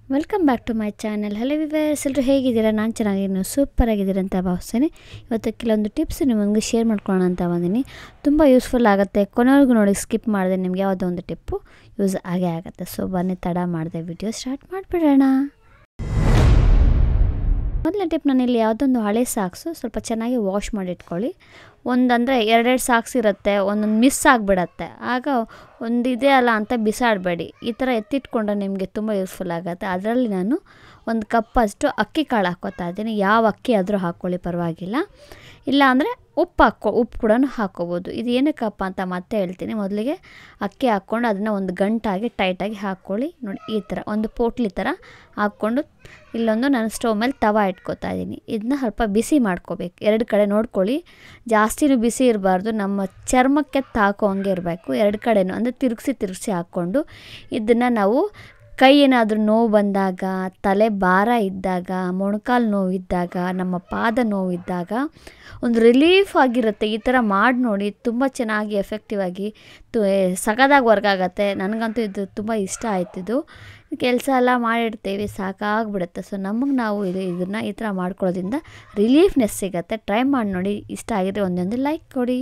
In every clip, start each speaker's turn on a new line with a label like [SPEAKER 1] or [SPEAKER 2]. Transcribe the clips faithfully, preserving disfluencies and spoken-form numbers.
[SPEAKER 1] Welcome back to my channel. Hello viewers, ಎಲ್ಲರೂ ಹೇಗಿದ್ದೀರಾ? ನಾನು ಚೆನ್ನಾಗಿದ್ದೀನಿ, ಸೂಪರ್ ಆಗಿದ್ದೀರಾ ಅಂತ ಭಾವಿಸ್ತೇನೆ. ಇವತ್ತು ಕೆಲವೊಂದು ಟಿಪ್ಸ್ ನಿಮಗೆ ಶೇರ್ ಮಾಡ್ಕೊಳ್ಳೋಣ ಅಂತ ಬಂದೀನಿ. ತುಂಬ ಯೂಸ್ಫುಲ್ ಆಗುತ್ತೆ. ಕೊನೆವರೆಗೂ ನೋಡಿ, ಸ್ಕಿಪ್ ಮಾಡಿದೆ ನಿಮಗೆ ಯಾವುದೋ ಒಂದು ಟಿಪ್ಪು ಯೂಸ್ ಆಗೇ ಆಗುತ್ತೆ. ಸೊ ಬನ್ನಿ, ತಡ ಮಾಡಿದೆ ವಿಡಿಯೋ ಸ್ಟಾರ್ಟ್ ಮಾಡಿಬಿಡೋಣ. ಮೊದಲನೇ ಟಿಪ್, ನಾನಿಲ್ಲಿ ಯಾವುದೊಂದು ಹಳೆ ಸಾಕ್ಸು ಸ್ವಲ್ಪ ಚೆನ್ನಾಗಿ ವಾಶ್ ಮಾಡಿ ಇಟ್ಕೊಳ್ಳಿ. ಒಂದಂದರೆ ಎರಡೆರಡು ಸಾಕ್ಸ್ ಇರುತ್ತೆ, ಒಂದೊಂದು ಮಿಸ್ ಆಗಿಬಿಡತ್ತೆ. ಆಗ ಒಂದು ಇದೆ ಅಲ್ಲ ಅಂತ ಬಿಸಾಡಬೇಡಿ. ಈ ಥರ ಎತ್ತಿಟ್ಕೊಂಡ್ರೆ ನಿಮಗೆ ತುಂಬ ಯೂಸ್ಫುಲ್ ಆಗುತ್ತೆ. ಅದರಲ್ಲಿ ನಾನು ಒಂದು ಕಪ್ಪಷ್ಟು ಅಕ್ಕಿ ಕಾಳು ಹಾಕ್ಕೋತಾ ಇದ್ದೀನಿ. ಯಾವ ಅಕ್ಕಿ ಆದರೂ ಹಾಕ್ಕೊಳ್ಳಿ, ಪರವಾಗಿಲ್ಲ. ಇಲ್ಲ ಅಂದರೆ ಉಪ್ಪು ಹಾಕ್ಕೊ ಉಪ್ಪು ಕೂಡ ಹಾಕ್ಕೋಬೋದು. ಇದು ಏನಕ್ಕಪ್ಪ ಅಂತ ಮತ್ತೆ ಹೇಳ್ತೀನಿ. ಮೊದಲಿಗೆ ಅಕ್ಕಿ ಹಾಕ್ಕೊಂಡು ಅದನ್ನು ಒಂದು ಗಂಟಾಗಿ ಟೈಟಾಗಿ ಹಾಕ್ಕೊಳ್ಳಿ. ನೋಡಿ, ಈ ಥರ ಒಂದು ಪೋಟ್ಲಿ ಥರ ಹಾಕ್ಕೊಂಡು ಇಲ್ಲೊಂದು ನಾನು ಸ್ಟವ್ ಮೇಲೆ ತವ ಇಟ್ಕೋತಾ ಇದ್ದೀನಿ. ಇದನ್ನ ಸ್ವಲ್ಪ ಬಿಸಿ ಮಾಡ್ಕೋಬೇಕು. ಎರಡು ಕಡೆ ನೋಡ್ಕೊಳ್ಳಿ, ಜಾಸ್ತಿನೂ ಬಿಸಿ ಇರಬಾರ್ದು, ನಮ್ಮ ಚರ್ಮಕ್ಕೆ ತಾಕೋ ಹಂಗೆ ಇರಬೇಕು. ಎರಡು ಕಡೆನೂ ಅಂದರೆ ತಿರುಗಿಸಿ ತಿರುಗಿಸಿ ಹಾಕ್ಕೊಂಡು ಇದನ್ನು ನಾವು ಕೈ ಏನಾದರೂ ನೋವು ಬಂದಾಗ, ತಲೆ ಭಾರ ಇದ್ದಾಗ, ಮೊಣಕಾಲು ನೋವಿದ್ದಾಗ, ನಮ್ಮ ಪಾದ ನೋವಿದ್ದಾಗ ಒಂದು ರಿಲೀಫ್ ಆಗಿರುತ್ತೆ. ಈ ಥರ ಮಾಡಿ ನೋಡಿ, ತುಂಬ ಚೆನ್ನಾಗಿ ಎಫೆಕ್ಟಿವ್ ಆಗಿ ತು ಸಖತ್ತಾಗಿ ವರ್ಕ್ ಆಗುತ್ತೆ. ನನಗಂತೂ ಇದು ತುಂಬ ಇಷ್ಟ ಆಯ್ತಿದ್ದು. ಕೆಲಸ ಎಲ್ಲ ಮಾಡಿರ್ತೀವಿ, ಸಾಕಾಗ್ಬಿಡುತ್ತೆ. ಸೊ ನಮಗೆ ನಾವು ಇದು ಇದನ್ನು ಈ ಥರ ಮಾಡ್ಕೊಳ್ಳೋದ್ರಿಂದ ರಿಲೀಫ್ನೆಸ್ ಸಿಗುತ್ತೆ. ಟ್ರೈ ಮಾಡಿ ನೋಡಿ. ಇಷ್ಟ ಆಗಿದ್ರೆ ಒಂದೊಂದು ಲೈಕ್ ಕೊಡಿ.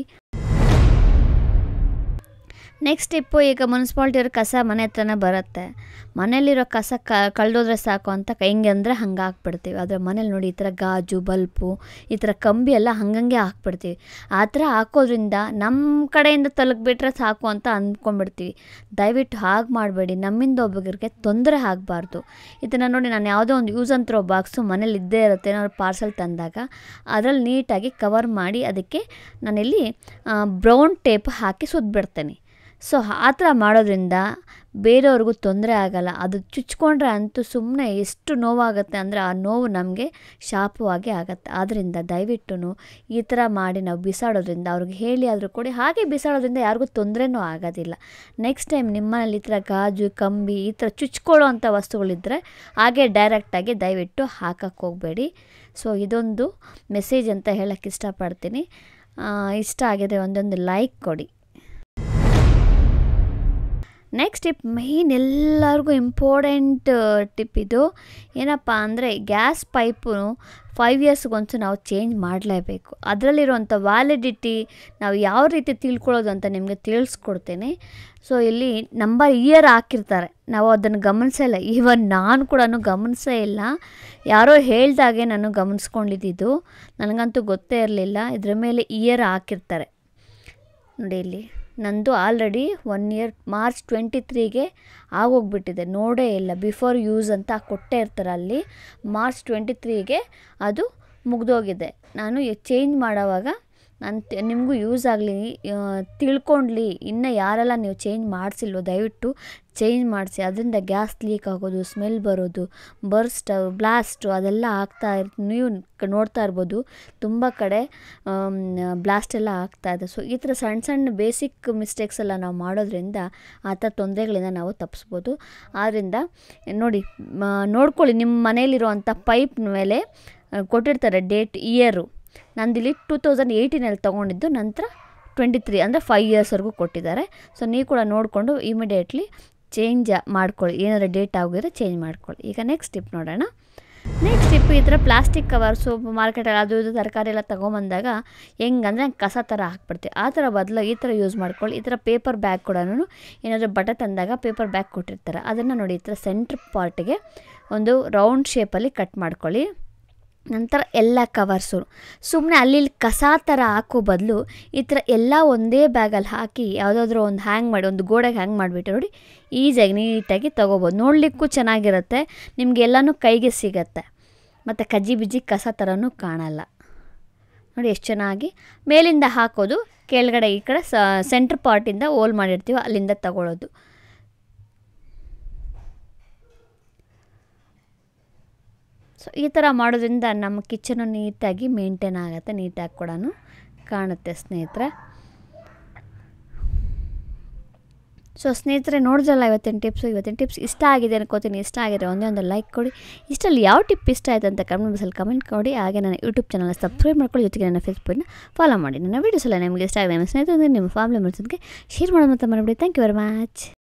[SPEAKER 1] ನೆಕ್ಸ್ಟ್ ಟಿಪ್ಪು, ಈಗ ಮುನ್ಸಿಪಾಲ್ಟಿಯವ್ರ ಕಸ ಮನೆ ಹತ್ರನೇ ಬರುತ್ತೆ. ಮನೇಲಿರೋ ಕಸ ಕ ಕಳೆದೋದ್ರೆ ಸಾಕು ಅಂತ ಹೆಂಗೆ ಅಂದರೆ ಹಂಗೆ ಹಾಕ್ಬಿಡ್ತೀವಿ. ಆದರೆ ಮನೇಲಿ ನೋಡಿ, ಈ ಥರ ಗಾಜು ಬಲ್ಪು, ಈ ಥರ ಕಂಬಿ ಎಲ್ಲ ಹಂಗಂಗೆ ಹಾಕ್ಬಿಡ್ತೀವಿ. ಆ ಥರ ಹಾಕೋದ್ರಿಂದ ನಮ್ಮ ಕಡೆಯಿಂದ ತಲುಪಿಬಿಟ್ರೆ ಸಾಕು ಅಂತ ಅಂದ್ಕೊಂಡ್ಬಿಡ್ತೀವಿ. ದಯವಿಟ್ಟು ಹಾಗೆ ಮಾಡಬೇಡಿ. ನಮ್ಮಿಂದ ಒಬ್ಬರಿಗೆ ತೊಂದರೆ ಆಗಬಾರ್ದು. ಇದನ್ನು ನೋಡಿ, ನಾನು ಯಾವುದೋ ಒಂದು ಯೂಸ್ ಆ್ಯಂಡ್ ಥ್ರೋ ಬಾಕ್ಸು ಮನೇಲಿ ಇದ್ದೇ ಇರುತ್ತೆ. ಏನಾದ್ರು ಪಾರ್ಸೆಲ್ ತಂದಾಗ ಅದರಲ್ಲಿ ನೀಟಾಗಿ ಕವರ್ ಮಾಡಿ ಅದಕ್ಕೆ ನಾನಿಲ್ಲಿ ಬ್ರೌನ್ ಟೇಪ್ ಹಾಕಿ ಸುತ್ತಬಿಡ್ತೇನೆ. ಸೊ ಆ ಥರ ಮಾಡೋದ್ರಿಂದ ಬೇರೆಯವ್ರಿಗೂ ತೊಂದರೆ ಆಗೋಲ್ಲ. ಅದು ಚುಚ್ಕೊಂಡ್ರೆ ಅಂತೂ ಸುಮ್ಮನೆ ಎಷ್ಟು ನೋವಾಗುತ್ತೆ ಅಂದರೆ ಆ ನೋವು ನಮಗೆ ಶಾಪವಾಗಿ ಆಗುತ್ತೆ. ಆದ್ದರಿಂದ ದಯವಿಟ್ಟು ಈ ಥರ ಮಾಡಿ ನಾವು ಬಿಸಾಡೋದ್ರಿಂದ, ಅವ್ರಿಗೆ ಹೇಳಿ ಆದರೂ ಕೊಡಿ. ಹಾಗೆ ಬಿಸಾಡೋದ್ರಿಂದ ಯಾರಿಗೂ ತೊಂದರೆನೂ ಆಗೋದಿಲ್ಲ. ನೆಕ್ಸ್ಟ್ ಟೈಮ್ ನಿಮ್ಮನೇಲಿ ಈ ಥರ ಗಾಜು ಕಂಬಿ ಈ ಥರ ಚುಚ್ಕೊಳ್ಳೋ ಅಂಥ ವಸ್ತುಗಳಿದ್ದರೆ ಹಾಗೆ ಡೈರೆಕ್ಟಾಗಿ ದಯವಿಟ್ಟು ಹಾಕಕ್ಕೆ ಹೋಗಬೇಡಿ. ಸೊ ಇದೊಂದು ಮೆಸೇಜ್ ಅಂತ ಹೇಳೋಕ್ಕೆ ಇಷ್ಟಪಡ್ತೀನಿ. ಇಷ್ಟ ಆಗಿದೆ ಒಂದೊಂದು ಲೈಕ್ ಕೊಡಿ. ನೆಕ್ಸ್ಟ್ ಟಿಪ್, ಮೇಯ್ನ್ ಎಲ್ಲರಿಗೂ ಇಂಪಾರ್ಟೆಂಟ್ ಟಿಪ್ ಇದು. ಏನಪ್ಪ ಅಂದರೆ, ಗ್ಯಾಸ್ ಪೈಪು ಫೈವ್ ಇಯರ್ಸ್ಗೊಂದು ನಾವು ಚೇಂಜ್ ಮಾಡಲೇಬೇಕು. ಅದರಲ್ಲಿರುವಂಥ ವ್ಯಾಲಿಡಿಟಿ ನಾವು ಯಾವ ರೀತಿ ತಿಳ್ಕೊಳ್ಳೋದು ಅಂತ ನಿಮಗೆ ತಿಳಿಸ್ಕೊಡ್ತೀನಿ. ಸೊ ಇಲ್ಲಿ ನಂಬರ್ ಇಯರ್ ಹಾಕಿರ್ತಾರೆ, ನಾವು ಅದನ್ನು ಗಮನಿಸಲ್ಲ. ಈವನ್ ನಾನು ಕೂಡ ಗಮನಿಸೇ ಇಲ್ಲ. ಯಾರೋ ಹೇಳ್ದಾಗೆ ನಾನು ಗಮನಿಸ್ಕೊಂಡಿದ್ದು, ನನಗಂತೂ ಗೊತ್ತೇ ಇರಲಿಲ್ಲ. ಇದರ ಮೇಲೆ ಇಯರ್ ಹಾಕಿರ್ತಾರೆ ನೋಡಿ. ಇಲ್ಲಿ ನಂದು already one year March twenty ತ್ರೀಗೆ ಆಗೋಗ್ಬಿಟ್ಟಿದೆ, ನೋಡೇ ಇಲ್ಲ. ಬಿಫೋರ್ ಯೂಸ್ ಅಂತ ಕೊಟ್ಟೇ ಇರ್ತಾರೆ ಅಲ್ಲಿ. ಮಾರ್ಚ್ ಟ್ವೆಂಟಿ ತ್ರೀಗೆ ಅದು ಮುಗಿದೋಗಿದೆ. ನಾನು ಚೇಂಜ್ ಮಾಡೋವಾಗ ನಾನು ನಿಮಗೂ ಯೂಸ್ ಆಗಲಿ, ತಿಳ್ಕೊಂಡ್ಲಿ. ಇನ್ನು ಯಾರೆಲ್ಲ ನೀವು ಚೇಂಜ್ ಮಾಡಿಸಿಲ್ವೋ ದಯವಿಟ್ಟು ಚೇಂಜ್ ಮಾಡಿಸಿ. ಅದರಿಂದ ಗ್ಯಾಸ್ ಲೀಕ್ ಆಗೋದು, ಸ್ಮೆಲ್ ಬರೋದು, ಬರ್ಸ್ಟ್, ಬ್ಲಾಸ್ಟು ಅದೆಲ್ಲ ಆಗ್ತಾ ಇರ್ ನೀವು ನೋಡ್ತಾ ಇರ್ಬೋದು. ತುಂಬ ಕಡೆ ಬ್ಲಾಸ್ಟ್ ಎಲ್ಲ ಆಗ್ತಾಯಿದೆ. ಸೊ ಈ ಥರ ಸಣ್ಣ ಸಣ್ಣ ಬೇಸಿಕ್ ಮಿಸ್ಟೇಕ್ಸ್ ಎಲ್ಲ ನಾವು ಮಾಡೋದ್ರಿಂದ ಆ ಥರ ತೊಂದರೆಗಳಿಂದ ನಾವು ತಪ್ಪಿಸ್ಬೋದು. ಆದ್ದರಿಂದ ನೋಡಿ, ನೋಡ್ಕೊಳ್ಳಿ, ನಿಮ್ಮ ಮನೇಲಿರುವಂಥ ಪೈಪ್ ಮೇಲೆ ಕೊಟ್ಟಿರ್ತಾರೆ ಡೇಟ್, ಇಯರು. ನಂದಿಲ್ಲಿ ಟೂ ತೌಸಂಡ್ ಏಯ್ಟೀನಲ್ಲಿ ತೊಗೊಂಡಿದ್ದು, ನಂತರ ಟ್ವೆಂಟಿ ತ್ರೀ ಅಂದರೆ ಫೈವ್ ಇಯರ್ಸ್ವರೆಗೂ ಕೊಟ್ಟಿದ್ದಾರೆ. ಸೊ ನೀವು ಕೂಡ ನೋಡಿಕೊಂಡು ಇಮಿಡಿಯೇಟ್ಲಿ ಚೇಂಜ್ ಮಾಡ್ಕೊಳ್ಳಿ. ಏನಾದರೂ ಡೇಟ್ ಆಗಿದ್ರೆ ಚೇಂಜ್ ಮಾಡ್ಕೊಳ್ಳಿ. ಈಗ ನೆಕ್ಸ್ಟ್ ಟಿಪ್ ನೋಡೋಣ. ನೆಕ್ಸ್ಟ್ ಟಿಪ್, ಈ ಥರ ಪ್ಲಾಸ್ಟಿಕ್ ಕವರ್ಸು ಮಾರ್ಕೆಟಲ್ಲಿ ಅದು ಇದು ತರಕಾರಿ ಎಲ್ಲ ತೊಗೊಂಬಂದಾಗ ಹೆಂಗಂದರೆ ಕಸ ಥರ ಹಾಕ್ಬಿಡ್ತೀವಿ. ಆ ಥರ ಬದಲು ಈ ಥರ ಯೂಸ್ ಮಾಡ್ಕೊಳ್ಳಿ. ಈ ಥರ ಪೇಪರ್ ಬ್ಯಾಗ್ ಕೂಡ ಏನಾದರೂ ಬಟ್ಟೆ ತಂದಾಗ ಪೇಪರ್ ಬ್ಯಾಗ್ ಕೊಟ್ಟಿರ್ತಾರೆ. ಅದನ್ನು ನೋಡಿ, ಈ ಥರ ಸೆಂಟ್ರ್ ಪಾರ್ಟಿಗೆ ಒಂದು ರೌಂಡ್ ಶೇಪಲ್ಲಿ ಕಟ್ ಮಾಡ್ಕೊಳ್ಳಿ. ನಂತರ ಎಲ್ಲ ಕವರ್ಸು ಸುಮ್ಮನೆ ಅಲ್ಲಿ ಕಸ ಥರ ಹಾಕೋ ಬದಲು ಈ ಥರ ಎಲ್ಲ ಒಂದೇ ಬ್ಯಾಗಲ್ಲಿ ಹಾಕಿ ಯಾವುದಾದ್ರೂ ಒಂದು ಹ್ಯಾಂಗ್ ಮಾಡಿ, ಒಂದು ಗೋಡೆಗೆ ಹ್ಯಾಂಗ್ ಮಾಡಿಬಿಟ್ಟು ನೋಡಿ, ಈಸಿಯಾಗಿ ನೀಟಾಗಿ ತೊಗೋಬೋದು. ನೋಡಲಿಕ್ಕೂ ಚೆನ್ನಾಗಿರುತ್ತೆ, ನಿಮಗೆಲ್ಲನೂ ಕೈಗೆ ಸಿಗತ್ತೆ, ಮತ್ತು ಕಜ್ಜಿ ಬಿಜ್ಜಿ ಕಸ ಥರನೂ ಕಾಣಲ್ಲ. ನೋಡಿ ಎಷ್ಟು ಚೆನ್ನಾಗಿ ಮೇಲಿಂದ ಹಾಕೋದು, ಕೆಳಗಡೆ ಈ ಕಡೆ ಸ ಸೆಂಟ್ರ್ ಪಾರ್ಟಿಂದ ಹೋಲ್ ಮಾಡಿರ್ತೀವಿ ಅಲ್ಲಿಂದ ತಗೊಳ್ಳೋದು. ಸೊ ಈ ಥರ ಮಾಡೋದ್ರಿಂದ ನಮ್ಮ ಕಿಚನು ನೀಟಾಗಿ ಮೇಂಟೈನ್ ಆಗುತ್ತೆ, ನೀಟಾಗಿ ಕೂಡ ಕಾಣುತ್ತೆ ಸ್ನೇಹಿತರೆ. ಸೊ ಸ್ನೇಹಿತರೆ, ನೋಡಿದ್ರಲ್ಲ ಇವತ್ತಿನ ಟಿಪ್ಸು. ಇವತ್ತಿನ ಟಿಪ್ಸ್ ಇಷ್ಟ ಆಗಿದೆ ಅನ್ಕೋತೀನಿ. ಇಷ್ಟ ಆಗಿದೆ ಒಂದೇ ಒಂದು ಲೈಕ್ ಕೊಡಿ. ಇಷ್ಟರಲ್ಲಿ ಯಾವ ಟಿಪ್ ಇಷ್ಟ ಆಯಿತು ಅಂತ ಕಮೆಂಟ್ ಬಾಕ್ಸಲ್ಲಿ ಕಮೆಂಟ್ ಕೊಡಿ. ಹಾಗೆ ನನ್ನ ಯೂಟ್ಯೂಬ್ ಚಾನಲ್ನ ಸಬ್ಸ್ಕ್ರೈಬ್ ಮಾಡ್ಕೊಳ್ಳಿ, ಜೊತೆಗೆ ನನ್ನ ಫೇಸ್ಬುಕ್ನ ಫಾಲೋ ಮಾಡಿ. ನನ್ನ ವೀಡಿಯೋಸ್ ಎಲ್ಲ ನಿಮಗೆ ಇಷ್ಟ ಆಗಿದೆ ನಿಮ್ಮ ಸ್ನೇಹಿತರೆ, ನಿಮ್ಮ ಫ್ಯಾಮಿಲಿ ಮೆಂಬರ್ಸ್ಗೆ ಶೇರ್ ಮಾಡೋದು ಅಂತ ಮರಿಬೇಡಿ. Thank you very much.